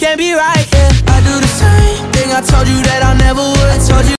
can't be right, yeah. I do the same thing I told you that I never would. I told you